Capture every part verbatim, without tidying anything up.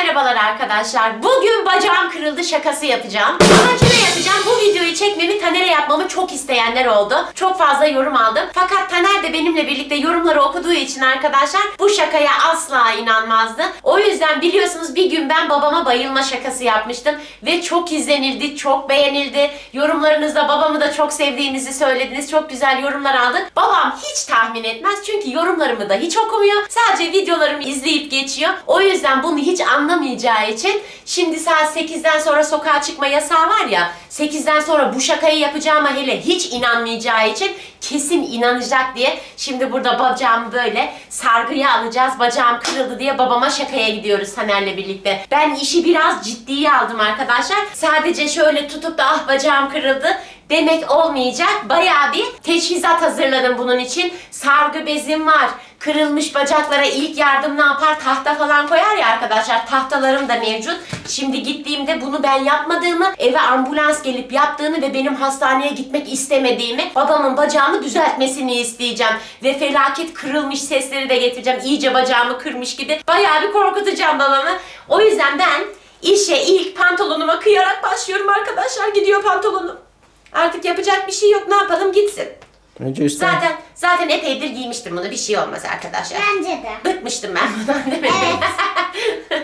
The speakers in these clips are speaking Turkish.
merhabalar arkadaşlar. Bugün bacağım kırıldı şakası yapacağım. Ama kime yapacağım? Bu videoyu çekmemi, Taner'e yapmamı çok isteyenler oldu. Çok fazla yorum aldım. Fakat Taner de benimle birlikte yorumları okuduğu için arkadaşlar bu şakaya asla inanmazdı. O yüzden biliyorsunuz bir gün ben babama bayılma şakası yapmıştım. Ve çok izlenildi, çok beğenildi. Yorumlarınızda babamı da çok sevdiğinizi söylediniz. Çok güzel yorumlar aldık. Babam hiç tahmin etmez çünkü yorumlarımı da hiç okumuyor. Sadece videolarımı izleyip geçiyor. O yüzden bunu hiç anlamayacağı için şimdi saat sekizden sonra sokağa çıkma yasağı var ya, sekizden sonra bu şakayı yapacağıma hele hiç inanmayacağı için kesin inanacak diye şimdi burada bacağımı böyle sargıya alacağız. Bacağım kırıldı diye babama şakaya gidiyoruz Taner'le birlikte. Ben işi biraz ciddiye aldım arkadaşlar. Sadece şöyle tutup da ah bacağım kırıldı demek olmayacak. Bayağı bir teçhizat hazırladım bunun için. Sargı bezim var. Kırılmış bacaklara ilk yardım ne yapar? Tahta falan koyar ya arkadaşlar. Tahtalarım da mevcut. Şimdi gittiğimde bunu ben yapmadığımı, eve ambulans gelip yaptığını ve benim hastaneye gitmek istemediğimi, babamın bacağımı düzeltmesini isteyeceğim. Ve felaket kırılmış sesleri de getireceğim. İyice bacağımı kırmış gibi. Bayağı bir korkutacağım babamı. O yüzden ben işe ilk pantolonuma kıyarak başlıyorum arkadaşlar. Gidiyor pantolonum. Artık yapacak bir şey yok. Ne yapalım? Gitsin. Önce üstten. Zaten zaten epeydir giymiştim bunu. Bir şey olmaz arkadaşlar. Bence de. Bıkmıştım ben bundan demedim. Evet.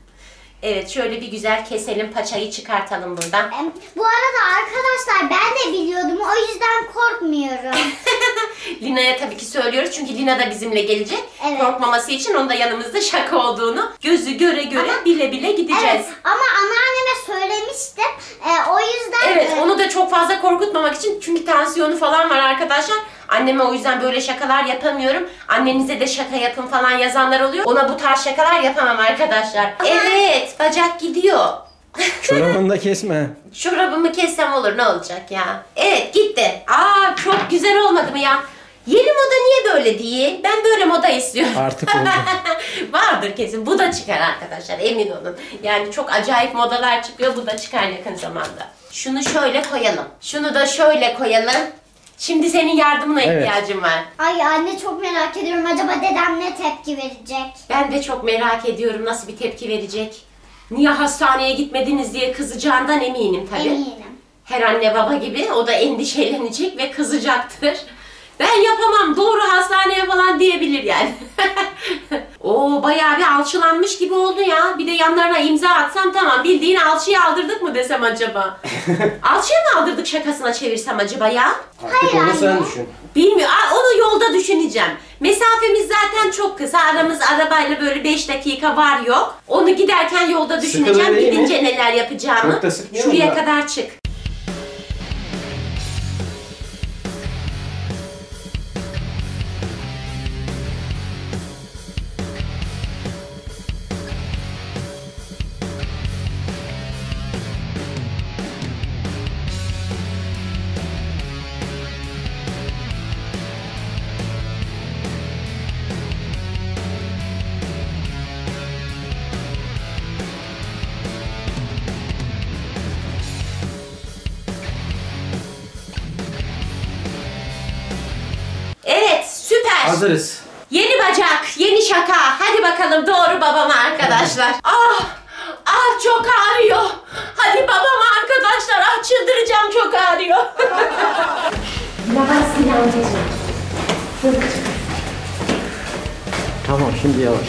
Evet, şöyle bir güzel keselim. Paçayı çıkartalım buradan. Bu arada arkadaşlar ben de biliyordum. O yüzden korkmuyorum. Lina'ya tabii ki söylüyoruz. Çünkü Lina da bizimle gelecek. Evet. Korkmaması için onun da yanımızda şaka olduğunu gözü göre göre ama, bile bile gideceğiz. Evet, ama anneanneme söylemiştim. Ee, o yüzden... Evet, onu da çok fazla korkutmamak için. Çünkü tansiyonu falan var arkadaşlar. Anneme o yüzden böyle şakalar yapamıyorum. Annenize de şaka yapın falan yazanlar oluyor. Ona bu tarz şakalar yapamam arkadaşlar. Evet, bacak gidiyor. Çorabını da kesme. Çorabımı kessem olur, ne olacak ya? Evet, gitti. Aa, çok güzel olmadı mı ya? Yeni moda niye böyle değil? Ben böyle moda istiyorum. Artık oldu. Vardır kesin. Bu da çıkar arkadaşlar, emin olun. Yani çok acayip modalar çıkıyor. Bu da çıkar yakın zamanda. Şunu şöyle koyalım. Şunu da şöyle koyalım. Şimdi senin yardımına Evet. ihtiyacım var. Ay anne, çok merak ediyorum. Acaba dedem ne tepki verecek? Ben de çok merak ediyorum nasıl bir tepki verecek. Niye hastaneye gitmediniz diye kızacağından eminim tabii. Eminim. Her anne baba gibi o da endişelenecek ve kızacaktır. Ben yapamam, doğru hastaneye falan diyebilir yani. Oo, bayağı bir alçılanmış gibi oldu ya. Bir de yanlarına imza atsam tamam. Bildiğin alçıya aldırdık mı desem acaba? Alçıya mı aldırdık şakasına çevirsem acaba ya? Artık Hayır onu sen anne. düşün. Bilmiyorum. Aa, onu yolda düşüneceğim. Mesafemiz zaten çok kısa. Aramız arabayla böyle beş dakika var yok. Onu giderken yolda düşüneceğim. Sıkılıyor değil mi? Gidince neler yapacağımı. Çok da sıkmıyor mu Şuraya da? kadar çık. Evet, süper. Hazırız. Yeni bacak, yeni şaka. Hadi bakalım doğru babama arkadaşlar. Ah, ah çok ağrıyor. Hadi babama arkadaşlar. Ah çıldıracağım, çok ağrıyor. Yavaş Sinancığım. Tamam, şimdi yavaş.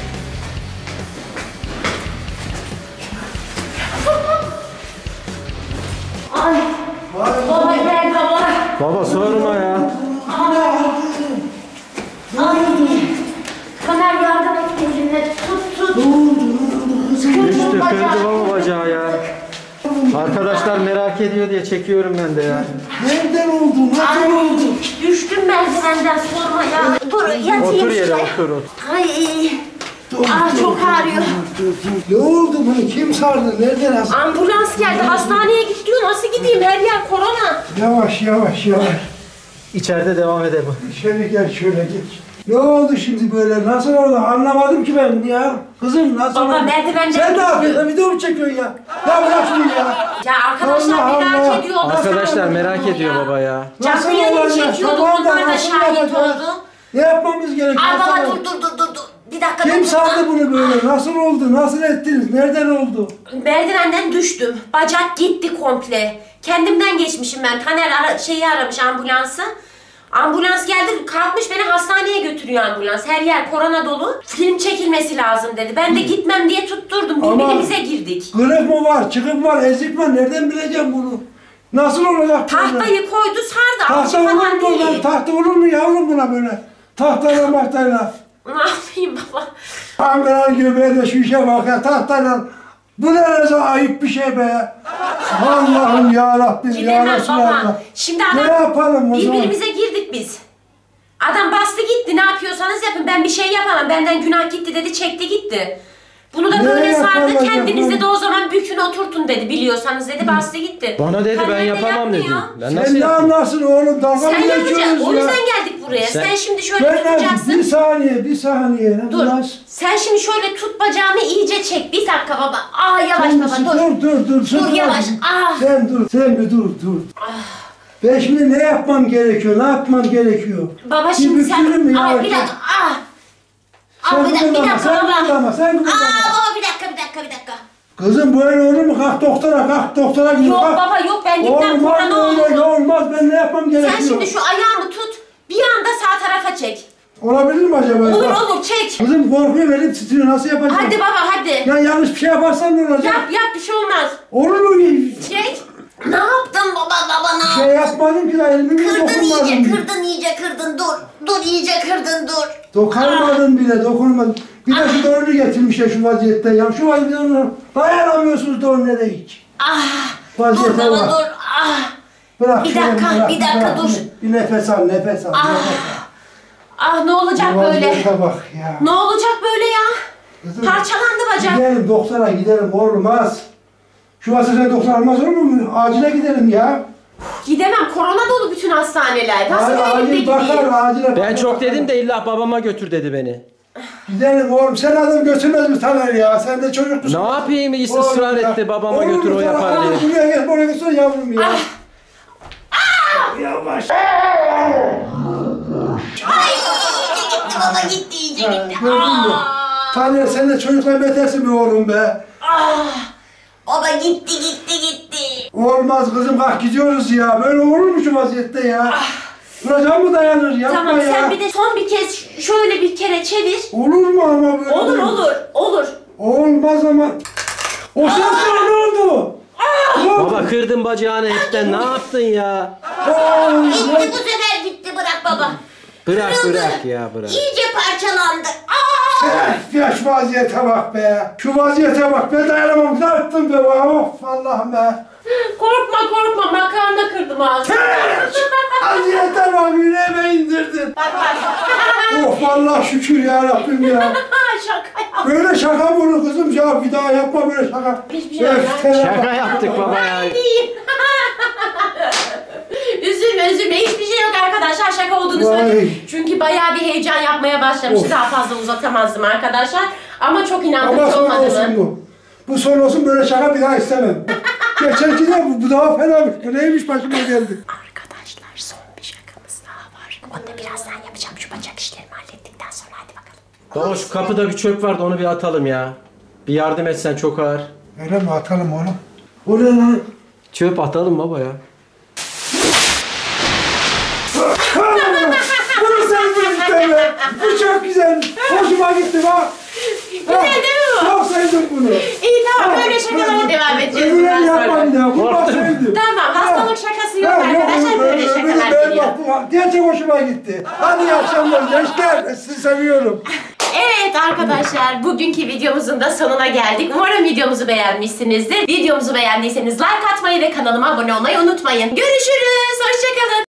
Ay. Baba gel baba. Baba sorma ya. Ay. Taner yardım et kendine. Tut tut. Düştü, kırdı baba bacağı ya. Arkadaşlar merak ediyor diye çekiyorum ben de ya. Nereden oldu? Nasıl Ay, oldu? düştüm merdivenden, sorma ya. Dur yatayım Otur yere, şuraya. otur otur. Ay. Ah çok ağrıyor. Ne oldu bunu? Kim sardı? Nereden hasta? Ambulans geldi. Hastaneye git diyor. Nasıl gideyim? Her yer korona. Yavaş yavaş yavaş. İçeride devam edelim. İçeri gel, şöyle geç. Ne oldu şimdi böyle? Nasıl oldu? Anlamadım ki ben ya. Kızım nasıl Baba, oldu? merdivenden Sen ne gidiyor. yapıyorsun? Video mu çekiyorsun ya? Ya bırak şunu ya. Ya arkadaşlar Allah merak Allah. ediyorlar. Arkadaşlar Sen merak bunu ediyor ya. baba ya. Nasıl Canlı yayın olacak? çekiyorduk. Tamam da Onlar da nasıl şahit yapacağız? oldu. Ne yapmamız gerekiyor? Ay baba Tamam. dur dur dur dur. dur. Bir dakika. Kim dokunma. sardı bunu böyle? Nasıl oldu? Nasıl ettiniz? Nereden oldu? Merdivenden düştüm. Bacak gitti komple. Kendimden geçmişim ben. Taner ara, şeyi aramış, ambulansı. Ambulans geldi, kalkmış beni hastaneye götürüyor ambulans. Her yer korona dolu. Film çekilmesi lazım dedi. Ben de gitmem diye tutturdum. Ama- Birbirimize girdik. Kırık mı var? Çıkık var? Ezik var? Nereden bileceğim bunu? Nasıl olacak böyle? Tahtayı koydu, sardı. Tahta Alçı olur falan mu? Oradan? değil. Tahta olur mu yavrum buna böyle? Tahtayla mahtayla. Ne yapayım baba? Amiral göbeğe de şu işe bak ya tahtayla. Bu ne rezil ayıp bir şey be. Allah'ım ya Rabbim ya Gidemem Resulallah. baba. Şimdi Ne adam, yapalım o zaman? birbirimize girdik biz. Adam bastı gitti, ne yapıyorsanız yapın, ben bir şey yapamam, benden günah gitti dedi, çekti gitti. Bunu da Ne böyle sardı, yapamaz, kendinizde yapamaz. de o zaman bükün oturtun dedi, biliyorsanız dedi, bastı gitti. Bana dedi ben Taner de yapamam dedi. yapmıyor. Ben nasıl Sen ne yapayım? anlarsın oğlum? Dalga Sen mı yapacaksın, geçiyoruz o ya? yüzden geldik buraya. Sen, Sen- şimdi şöyle Ben de tutacaksın. bir saniye, bir saniye. Ne Dur, bunlar? sen şimdi şöyle tut bacağımı iyice çek. Bir dakika baba. Aa yavaş Sen baba dur, dur. dur, dur, dur. Dur Sen yavaş. dur. Ah. Sen dur, sen bir dur, dur. Ben şimdi ne yapmam gerekiyor, ne yapmam gerekiyor? Baba Bir şimdi sen... bükülür mü Ay ya? bir dakika. Ah. Sen Aa, bir dakika, bir kıpırdama, dakika sen baba. kıpırdama, sen Aa kıpırdama. baba bir dakika, bir dakika, bir dakika. Kızım böyle olur mu? Kalk doktora, kalk doktora git. Yok kalk. baba yok, ben gitmem, Olmaz korona öyle, olur. olmaz. Ben ne yapmam gerekiyor? Sen şimdi şu ayağımı tut. Bir anda sağ tarafa çek. Olabilir mi acaba? Olur Bak, olur çek. Kızım korkuyor, benim titriyor. Nasıl yapacağım? Hadi baba hadi. Ya yanlış bir şey yaparsan ne olacak? Yap yap, bir şey olmaz. Olur mu? Çek. Ne yaptın baba, baba ne Bir yaptın? şey yapmadım ki daha elimi bile Kırdın iyice, dokunmadım. kırdın iyice, kırdın dur. Dur iyice kırdın dur. Dokunmadım bile, dokunmadım. Bir de şu doğru getirmişler şu vaziyette ya. Şu vaziyette dayanamıyorsunuz doğru nereye hiç. Ah. Vaziyete Dur baba bak. dur. Ah. Bırak Bir şunu, dakika, bırak, bir dakika, bırak. dur. Bir nefes al, nefes al. Ah. nefes al. Ah ne olacak Bu böyle? vaziyete bak ya. Ne olacak böyle ya? Kızım, Parçalandı bacak. Gidelim doktora gidelim, olmaz. Şu vaziyette doktor almaz olur mu? Acile gidelim ya. Gidemem, korona dolu bütün hastaneler. Nasıl Acil elimde bakar, gideyim? acile Ben bakar, çok bakar. dedim de illa babama götür dedi beni. Gidelim oğlum, sen adam götürmez mi Taner ya? Sen de çocuk musun? Ne yapayım, is- Oğlum ısrar ya. etti babama Oğlum götür o sana- yapar oğlum diye. Buraya gel, buraya gelsene yavrum ya. Ah! Yavaş. Ay iyice gitti baba, gitti iyice Ha, gitti. gördün mü? Ah! Taner sen de çocukla betersin be oğlum be. Ah! Baba gitti gitti gitti. Olmaz kızım, kalk gidiyoruz ya. Böyle olur mu şu vaziyette ya? Duracağım mı dayanır? Yapma Tamam ya. sen bir de son bir kez ş- şöyle bir kere çevir. Olur mu ama böyle? Olur olur olur. Olmaz ama. O ses ne oldu? Ne oldu? Baba kırdın bacağını hepten, ne yaptın ya? Oo, Gitti ne- bu sefer gitti, bırak baba. Bırak Kırıldı. bırak ya bırak. İyice parçalandı. Aa! Eh, ya şu vaziyete bak be. Şu vaziyete bak. Ben dayanamam. Ne yaptın be? Of Allah'ım be. Korkma korkma, makarna kırdım ağzını. Vaziyete bak. Yüreğime indirdin. Bak bak. Of Allah şükür ya Rabbim ya. Şaka yap. Böyle şaka bunu kızım ya. Bir daha yapma böyle şaka. Hiçbir şey yok Öf, ya. tele Şaka bak. yaptık baba ya. Üzülme üzülme, hiçbir şey yok arkadaşlar, şaka olduğunu Vay. söyledim. Çünkü bayağı bir heyecan yapmaya başlamıştı, Of. daha fazla uzatamazdım arkadaşlar. Ama çok Ama inandırıcı son olmadı olsun mı? bu. Bu son olsun, böyle şaka bir daha istemem. Geçenki de bu, bu daha fenamış. Bu neymiş başıma geldi. Arkadaşlar son bir şakamız daha var. Onu da birazdan yapacağım, şu bacak işlerimi hallettikten sonra, hadi bakalım. Baba şu kapıda bir çöp vardı, onu bir atalım ya. Bir yardım etsen, çok ağır. Öyle mi, atalım oğlum? O ne lan? Çöp atalım baba ya. Bunu sevdim işte be. Bu çok güzel. Hoşuma gitti bak. Güzel değil mi bu? Çok sevdim bunu. İyi tamam, böyle şakalara devam edeceğiz bundan Öbürleri yapmayın sonra. ya. Bunu bak Korktum. sevdim. Tamam, hastalık şakası yok Ha, arkadaşlar, öbürü- böyle öbürü şakalar ben geliyor. bak, bu gerçek hoşuma gitti. Hadi iyi akşamlar gençler. Sizi seviyorum. Evet arkadaşlar, bugünkü videomuzun da sonuna geldik. Umarım videomuzu beğenmişsinizdir. Videomuzu beğendiyseniz like atmayı ve kanalıma abone olmayı unutmayın. Görüşürüz, hoşçakalın.